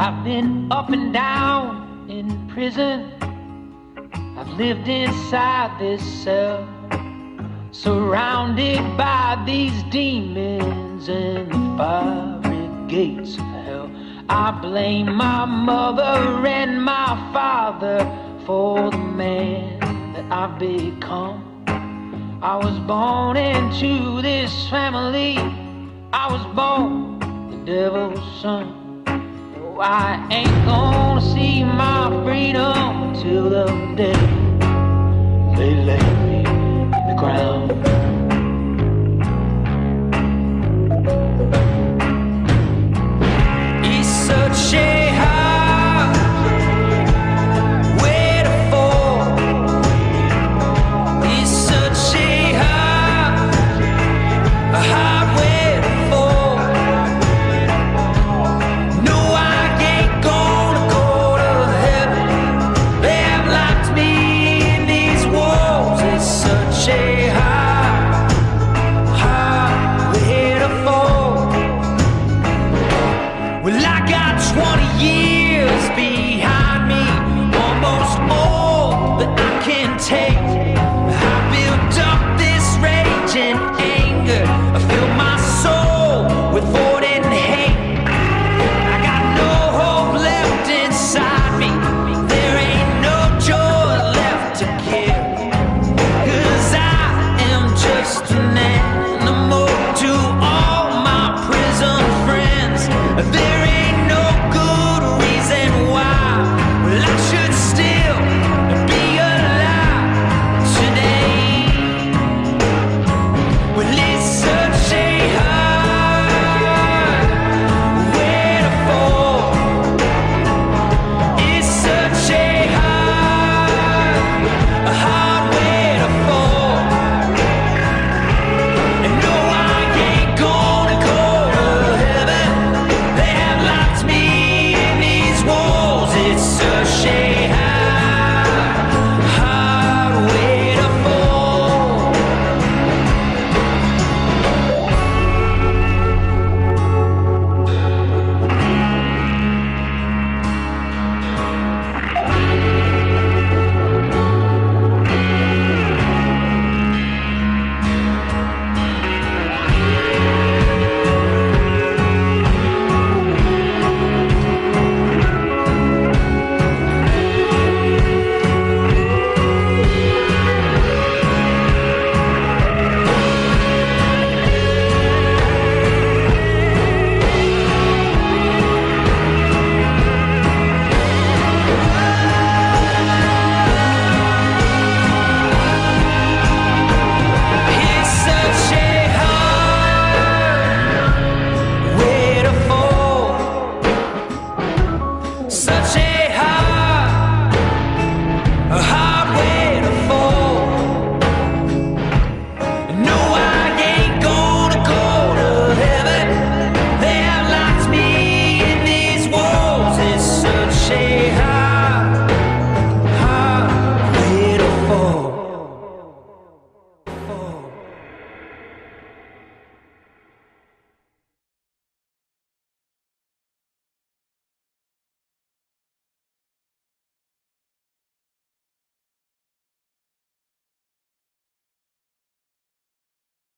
I've been up and down in prison. I've lived inside this cell, surrounded by these demons and the fiery gates of hell. I blame my mother and my father for the man that I've become. I was born into this family. I was born the devil's son. No, I ain't gonna see my freedom till the day they lay me